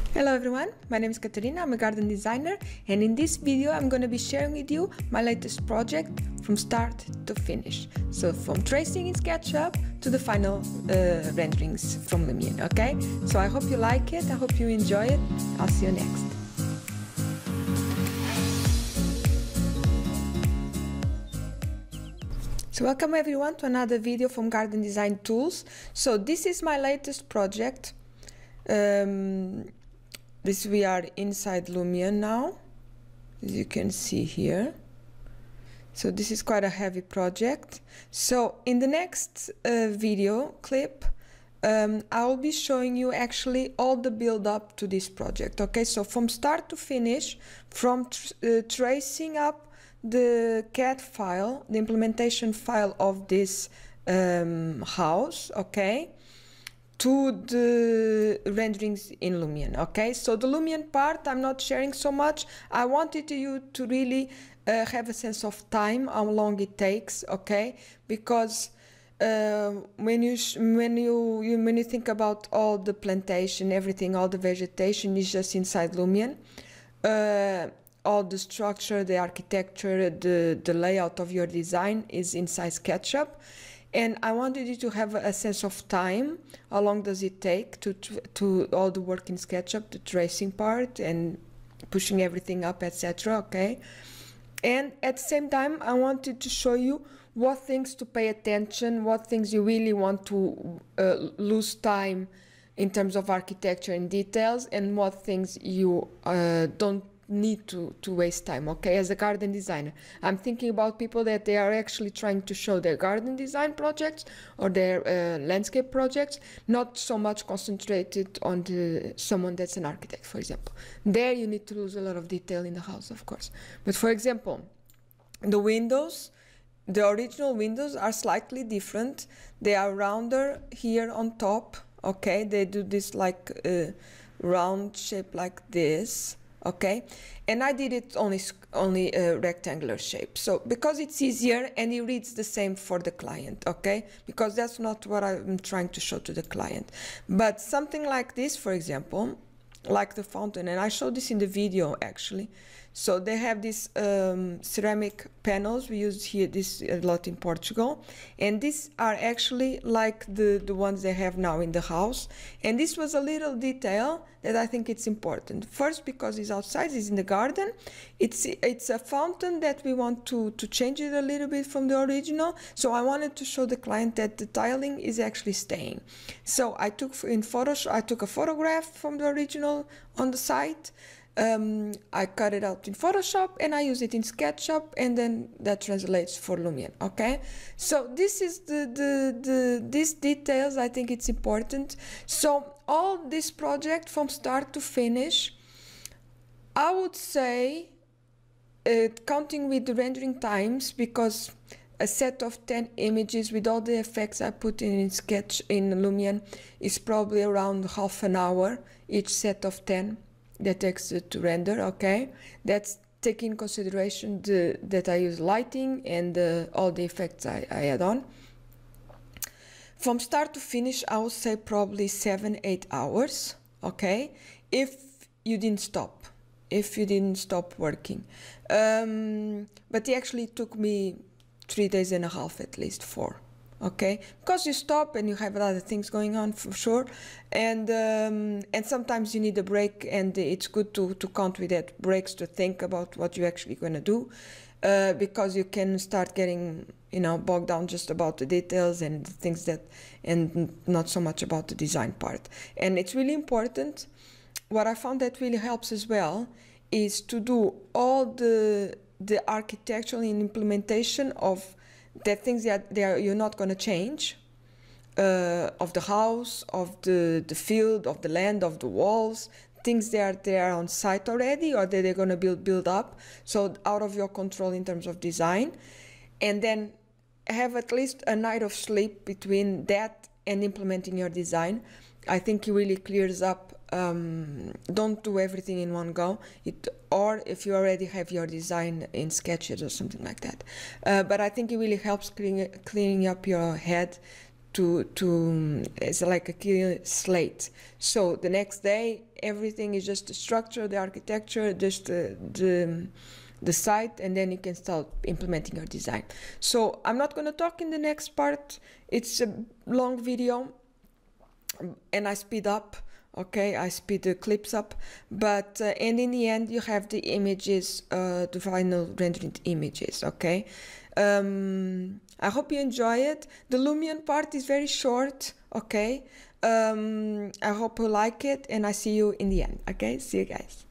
Hello everyone, my name is Katarina, I'm a garden designer, and in this video I'm going to be sharing with you my latest project from start to finish. So from tracing in SketchUp to the final renderings from Lumion, okay? So I hope you like it, I hope you enjoy it, I'll see you next. So welcome everyone to another video from Garden Design Tools. So this is my latest project. We are inside Lumion now, as you can see here. So this is quite a heavy project. So in the next video clip, I will be showing you actually all the build up to this project. Okay, so from start to finish, from tracing up the CAD file, the implementation file of this house, okay, to the renderings in Lumion. Okay, so the Lumion part I'm not sharing so much. I wanted you to really have a sense of time, how long it takes, okay, because when you think about all the plantation, everything, all the vegetation is just inside Lumion. All the structure, the architecture, the layout of your design is inside SketchUp. And I wanted you to have a sense of time. How long does it take to all the work in SketchUp, the tracing part and pushing everything up, etc. Okay. And at the same time, I wanted to show you what things to pay attention, what things you really want to lose time in terms of architecture and details, and what things you don't need to waste time. Okay, as a garden designer, I'm thinking about people that they are actually trying to show their garden design projects or their landscape projects, not so much concentrated on someone that's an architect, for example. There you need to lose a lot of detail in the house, of course. But for example, the windows, the original windows are slightly different. They are rounder here on top. Okay, they do this like round shape like this. Okay, and I did it only a rectangular shape, so because it's easier and it reads the same for the client. Okay, because that's not what I'm trying to show to the client. But something like this, for example, like the fountain, and I showed this in the video actually. So they have these ceramic panels. We use here this a lot in Portugal, and these are actually like the ones they have now in the house. And this was a little detail that I think it's important. First, because it's outside, it's in the garden. It's a fountain that we want to change it a little bit from the original. So I wanted to show the client that the tiling is actually staying. So I took in Photoshop, I took a photograph from the original on the site. I cut it out in Photoshop and I use it in SketchUp, and then that translates for Lumion. Okay, so this is these details. I think it's important. So all this project from start to finish, I would say, counting with the rendering times, because a set of 10 images with all the effects I put in Lumion is probably around half an hour each set of 10 that takes to render. Okay, that's taking consideration that I use lighting and all the effects I add on. From start to finish, I would say probably 7-8 hours. Okay, if you didn't stop working. But it actually took me 3 days and a half, at least 4. Okay, because you stop and you have other things going on, for sure, and sometimes you need a break, and it's good to count with that breaks to think about what you're actually going to do, because you can start getting bogged down just about the details and things and not so much about the design part. And it's really important. What I found that really helps as well is to do all the architectural implementation of the things that you're not going to change, of the house, of the field, of the land, of the walls, things that they are on site already or that they're going to build up, so out of your control in terms of design. And then have at least a night of sleep between that and implementing your design. I think it really clears up. Don't do everything in one go, or if you already have your design in Sketches or something like that. But I think it really helps cleaning up your head it's like a clean slate. So the next day, everything is just the structure, the architecture, just the site, and then you can start implementing your design. So I'm not going to talk in the next part. It's a long video and I speed up. Okay, I speed the clips up, but and in the end you have the images, the final rendered images. Okay, I hope you enjoy it. The Lumion part is very short. Okay, I hope you like it, and I see you in the end. Okay, see you guys.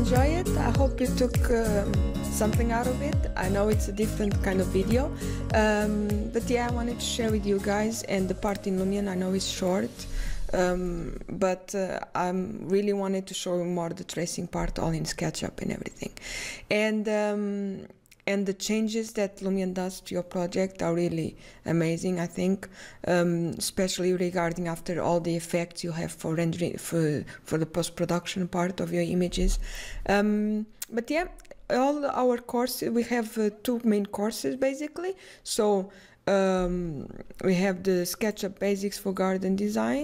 enjoy it. I hope you took something out of it. I know it's a different kind of video, but yeah, I wanted to share with you guys. And the part in Lumion I know is short, but I really wanted to show you more the tracing part, all in SketchUp and everything. And the changes that Lumion does to your project are really amazing, I think, especially regarding after all the effects you have for rendering, for the post-production part of your images. But yeah, all our courses, we have two main courses basically. So we have the SketchUp Basics for garden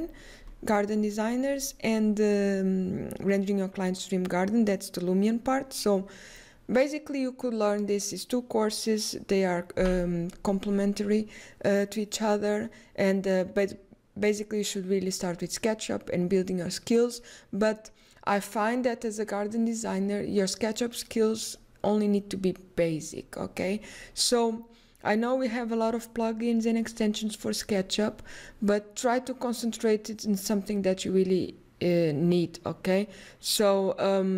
designers, and rendering your client's dream garden. That's the Lumion part. So basically, you could learn this is two courses. They are complementary to each other, and but basically you should really start with SketchUp and building your skills. But I find that as a garden designer, your SketchUp skills only need to be basic, okay? So I know we have a lot of plugins and extensions for SketchUp, but try to concentrate it in something that you really need, okay? So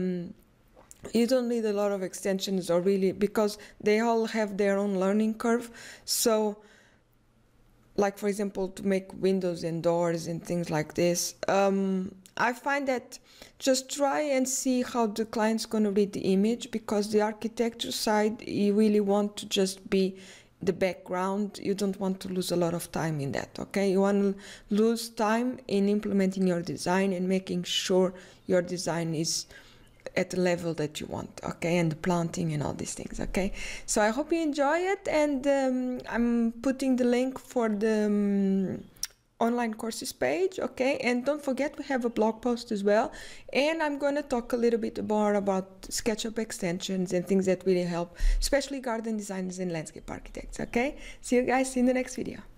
you don't need a lot of extensions, or really, because they all have their own learning curve. So like, for example, to make windows and doors and things like this, I find that just try and see how the client's going to read the image, because the architecture side, you really want to just be the background. You don't want to lose a lot of time in that, okay? You want to lose time in implementing your design and making sure your design is at the level that you want, okay, and the planting and all these things, okay? So I hope you enjoy it, and I'm putting the link for the online courses page, okay? And don't forget, we have a blog post as well, and I'm going to talk a little bit more about SketchUp extensions and things that really help, especially garden designers and landscape architects, okay? See you guys in the next video.